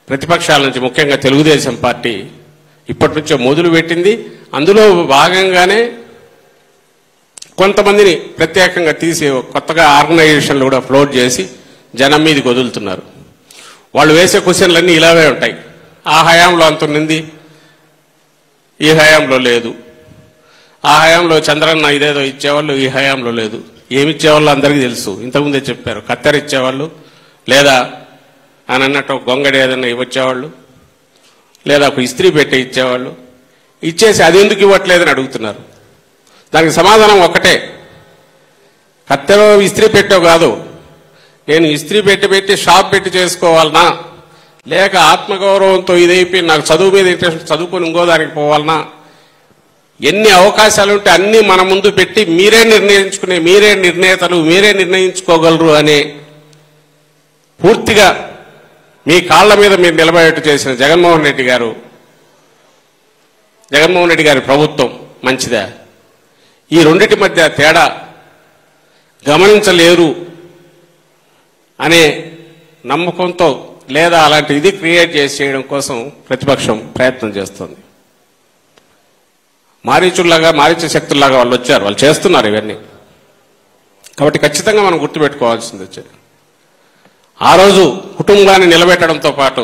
ప్రతిపక్షాల నుంచి ముఖ్యంగా తెలుగుదేశం పార్టీ ఇప్పటి నుంచో మొదలు పెట్టింది. అందులో భాగంగానే కొంతమందిని ప్రత్యేకంగా తీసి కొత్తగా ఆర్గనైజేషన్లు కూడా ఫ్లోట్ చేసి జనం మీదకి వదులుతున్నారు. వాళ్ళు వేసే క్వశ్చన్లన్నీ ఇలాగే ఉంటాయి. ఆ హయాంలో అంత ఉన్నింది, ఈ హయాంలో లేదు. ఆ హయాంలో చంద్రన్న ఇదేదో ఇచ్చేవాళ్ళు, ఈ హయాంలో లేదు. ఏమి ఇచ్చేవాళ్ళు అందరికీ తెలుసు, ఇంతకుముందే చెప్పారు. కత్తెర ఇచ్చేవాళ్ళు, లేదా అని అన్నట్టు గొంగడి ఏదన్నా ఇవ్వచ్చేవాళ్ళు, లేదా ఒక ఇస్త్రీ పెట్టి ఇచ్చేవాళ్ళు. ఇచ్చేసి అది ఎందుకు ఇవ్వట్లేదని అడుగుతున్నారు. దానికి సమాధానం ఒకటే, కత్తెర ఇస్త్రీ పెట్టో కాదు, నేను ఇస్త్రీ పెట్టి షాప్ పెట్టి చేసుకోవాలనా, లేక ఆత్మగౌరవంతో ఇదైపోయి నాకు చదువు మీద ఇంట్రెస్ట్ చదువుకొని ఇంకో దానికి పోవాలనా, ఎన్ని అవకాశాలు ఉంటే అన్నీ మన ముందు పెట్టి మీరే నిర్ణయించుకునే, మీరే నిర్ణేతలు, మీరే నిర్ణయించుకోగలరు అనే పూర్తిగా మీ కాళ్ల మీద మీరు నిలబడేట్టు చేసిన జగన్మోహన్ రెడ్డి గారి ప్రభుత్వం మంచిదా? ఈ రెండిటి మధ్య తేడా గమనించలేరు అనే నమ్మకంతో, లేదా అలాంటి ఇది క్రియేట్ చేసి చేయడం కోసం ప్రతిపక్షం ప్రయత్నం చేస్తుంది. మారీచ శక్తుల్లాగా వాళ్ళు వచ్చారు, వాళ్ళు చేస్తున్నారు ఇవన్నీ. కాబట్టి ఖచ్చితంగా మనం గుర్తుపెట్టుకోవాల్సింది వచ్చేది, ఆ రోజు కుటుంబాన్ని నిలబెట్టడంతో పాటు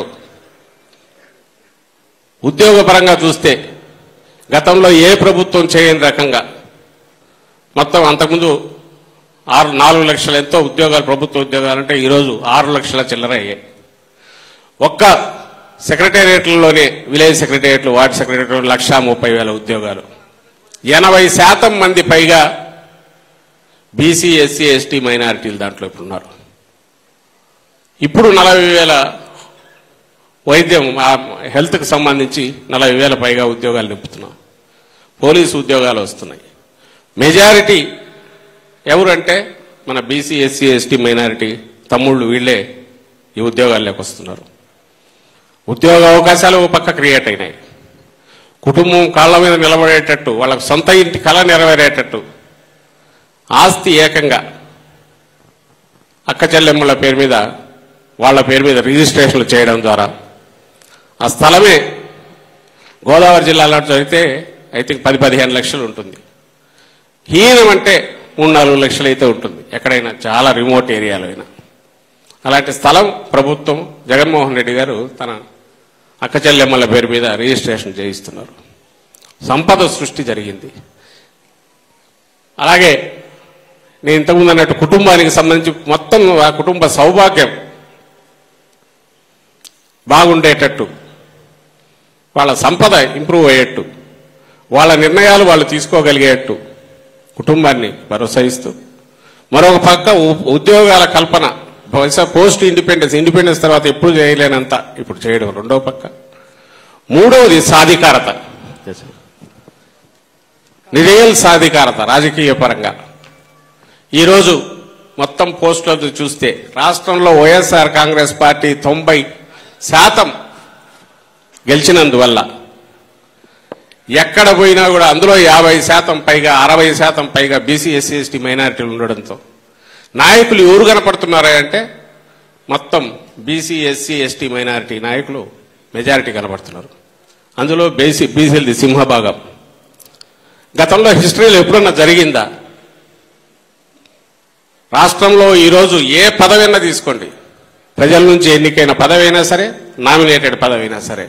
ఉద్యోగపరంగా చూస్తే గతంలో ఏ ప్రభుత్వం చేయని రకంగా మొత్తం అంతకుముందు 4 లక్షల ఎంతో ఉద్యోగాలు, ప్రభుత్వ ఉద్యోగాలంటే ఈరోజు 6 లక్షల చిల్లర అయ్యాయి. ఒక్క సెక్రటేరియట్లలోనే, విలేజ్ సెక్రటేరియట్లు, వార్డు సెక్రటేరియట్లు 1,30,000 ఉద్యోగాలు. 80% మంది పైగా బీసీ, ఎస్సీ, ఎస్టీ, మైనారిటీలు దాంట్లో ఇప్పుడున్నారు. ఇప్పుడు 40,000 వైద్యం, హెల్త్కి సంబంధించి 40,000 పైగా ఉద్యోగాలు నింపుతున్నాం. పోలీసు ఉద్యోగాలు వస్తున్నాయి. మెజారిటీ ఎవరంటే మన బీసీ, ఎస్సీ, ఎస్టీ, మైనారిటీ తమ్ముళ్ళు, వీళ్లే ఈ ఉద్యోగాల్లోకి వస్తున్నారు. ఉద్యోగ అవకాశాలు ఒక పక్క క్రియేట్ అయినాయి. కుటుంబం కాళ్ళ మీద నిలబడేటట్టు, వాళ్ళకు సొంత ఇంటి కళ నెరవేరేటట్టు ఆస్తి ఏకంగా అక్క చెల్లెమ్మల పేరు మీద, వాళ్ళ పేరు మీద రిజిస్ట్రేషన్లు చేయడం ద్వారా ఆ స్థలమే గోదావరి జిల్లాలో అయితే ఐ థింక్ 10-15 లక్షలు ఉంటుంది. హీనం అంటే 3-4 లక్షలు అయితే ఉంటుంది ఎక్కడైనా, చాలా రిమోట్ ఏరియాలో అయినా. అలాంటి స్థలం ప్రభుత్వం, జగన్మోహన్ రెడ్డి గారు తన అక్క చెల్లెమ్మల పేరు మీద రిజిస్ట్రేషన్ చేయిస్తున్నారు. సంపద సృష్టి జరిగింది. అలాగే నేను ఇంతకుముందు అన్నట్టు కుటుంబానికి సంబంధించి మొత్తం ఆ కుటుంబ సౌభాగ్యం బాగుండేటట్టు, వాళ్ళ సంపద ఇంప్రూవ్ అయ్యేట్టు, వాళ్ళ నిర్ణయాలు వాళ్ళు తీసుకోగలిగేట్టు కుటుంబాన్ని భరోసా ఇస్తూ, మరొక పక్క ఉద్యోగాల కల్పన, పోస్ట్ ఇండిపెండెన్స్ తర్వాత ఎప్పుడు చేయలేనంత ఇప్పుడు చేయడం రెండో పక్క. మూడవది సాధికారత, రియల్ సాధికారత రాజకీయ పరంగా. ఈరోజు మొత్తం పోస్టులు చూస్తే రాష్ట్రంలో వైఎస్ఆర్ కాంగ్రెస్ పార్టీ 90% గెలిచినందువల్ల ఎక్కడ పోయినా కూడా అందులో 50% పైగా, 60% పైగా బీసీ, ఎస్సీ, ఎస్టీ, మైనారిటీలు ఉండడంతో నాయకులు ఎవరు కనపడుతున్నారంటే మొత్తం బీసీ, ఎస్సీ, ఎస్టీ, మైనారిటీ నాయకులు మెజారిటీ కనపడుతున్నారు. అందులో బీసీలది సింహభాగం. గతంలో హిస్టరీలో ఎప్పుడన్నా జరిగిందా? రాష్ట్రంలో ఈరోజు ఏ పదవైనా తీసుకోండి, ప్రజల నుంచి ఎన్నికైన పదవైనా సరే, నామినేటెడ్ పదవైనా సరే,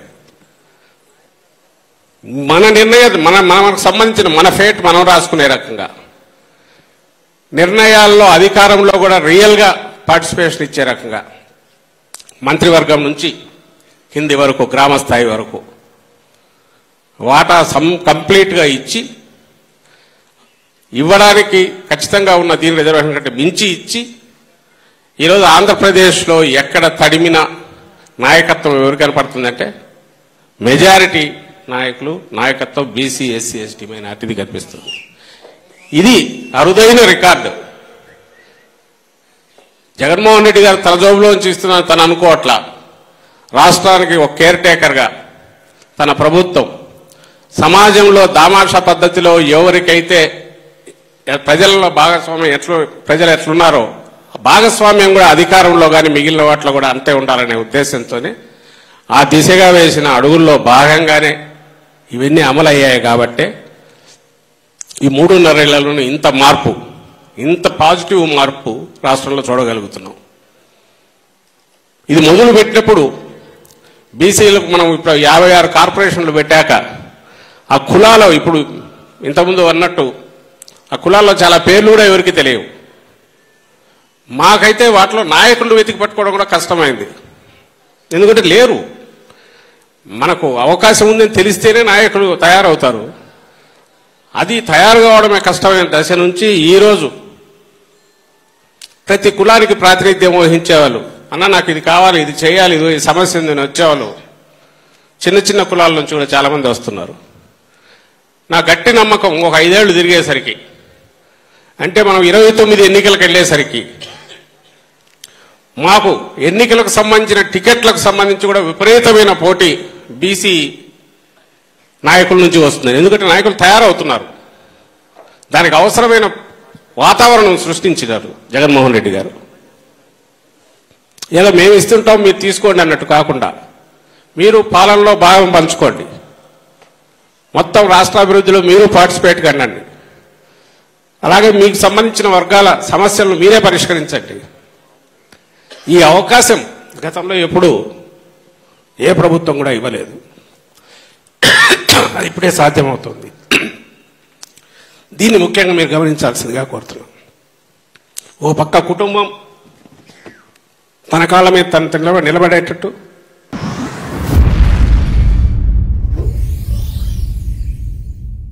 మన నిర్ణయం, మనకు సంబంధించిన మన ఫేట్ మనం రాసుకునే రకంగా నిర్ణయాల్లో, అధికారంలో కూడా రియల్గా పార్టిసిపేషన్ ఇచ్చే రకంగా మంత్రివర్గం నుంచి కింది వరకు, గ్రామ స్థాయి వరకు వాటా కంప్లీట్గా ఇచ్చి, ఇవ్వడానికి ఖచ్చితంగా ఉన్న దీని రిజర్వేషన్ కంటే మించి ఇచ్చి, ఈరోజు ఆంధ్రప్రదేశ్లో ఎక్కడ తడిమిన నాయకత్వం ఎవరు కనపడుతుందంటే మెజారిటీ నాయకత్వం బీసీ, ఎస్సీ, ఎస్టీ, మైనారిటీది కనిపిస్తుంది. ఇది అరుదైన రికార్డు. జగన్మోహన్ రెడ్డి గారు తన జోబులోంచి ఇస్తున్న తను అనుకోవట్లా. రాష్ట్రానికి ఒక కేర్ టేకర్గా తన ప్రభుత్వం సమాజంలో దామాషా పద్ధతిలో ఎవరికైతే ప్రజల్లో భాగస్వామ్యం ప్రజలు ఎట్లున్నారో భాగస్వామ్యం కూడా అధికారంలో కానీ మిగిలిన వాటిలో కూడా అంతే ఉండాలనే ఉద్దేశంతోనే ఆ దిశగా వేసిన అడుగుల్లో భాగంగానే ఇవన్నీ అమలయ్యాయి కాబట్టే ఈ 3.5 ఏళ్లలోనే ఇంత మార్పు, ఇంత పాజిటివ్ మార్పు రాష్ట్రంలో చూడగలుగుతున్నాం. ఇది మొదలు పెట్టినప్పుడు బీసీలకు మనం ఇప్పుడు 56 కార్పొరేషన్లు పెట్టాక ఆ కులాలు ఇప్పుడు ఇంతకుముందు అన్నట్టు ఆ కులాల్లో చాలా పేర్లు కూడా ఎవరికి తెలియవు. మాకైతే వాటిలో నాయకులు వెతికి పట్టుకోవడం కూడా కష్టమైంది. ఎందుకంటే లేరు. మనకు అవకాశం ఉందని తెలిస్తేనే నాయకులు తయారవుతారు. అది తయారు కావడమే కష్టమైన దశ నుంచి ఈరోజు ప్రతి కులానికి ప్రాతినిధ్యం వహించేవాళ్ళు, అన్న నాకు ఇది కావాలి, ఇది చేయాలి, ఇది సమస్య ఉందని వచ్చేవాళ్ళు చిన్న చిన్న కులాల నుంచి కూడా చాలామంది వస్తున్నారు. నా గట్టి నమ్మకం ఒక 5 ఏళ్లు తిరిగేసరికి, అంటే మనం 29 ఎన్నికలకు వెళ్ళేసరికి మాకు ఎన్నికలకు సంబంధించిన టికెట్లకు సంబంధించి కూడా విపరీతమైన పోటీ బీసీ నాయకుల నుంచి వస్తుంది. ఎందుకంటే నాయకులు తయారవుతున్నారు. దానికి అవసరమైన వాతావరణం సృష్టించినారు జగన్మోహన్ రెడ్డి గారు. ఏదో మేము ఇస్తుంటాం మీరు తీసుకోండి అన్నట్టు కాకుండా మీరు పాలనలో భాగం పంచుకోండి, మొత్తం రాష్ట్రాభివృద్ధిలో మీరు పార్టిసిపేట్ కండి, అలాగే మీకు సంబంధించిన వర్గాల సమస్యలను మీరే పరిష్కరించండి. ఈ అవకాశం గతంలో ఎప్పుడు ఏ ప్రభుత్వం కూడా ఇవ్వలేదు. అది ఇప్పుడే సాధ్యమవుతుంది. దీన్ని ముఖ్యంగా మీరు గమనించాల్సిందిగా కోరుతున్నాం. ఓ పక్క కుటుంబం తన కాళ్ళ మీద తన నిలబడేటట్టు,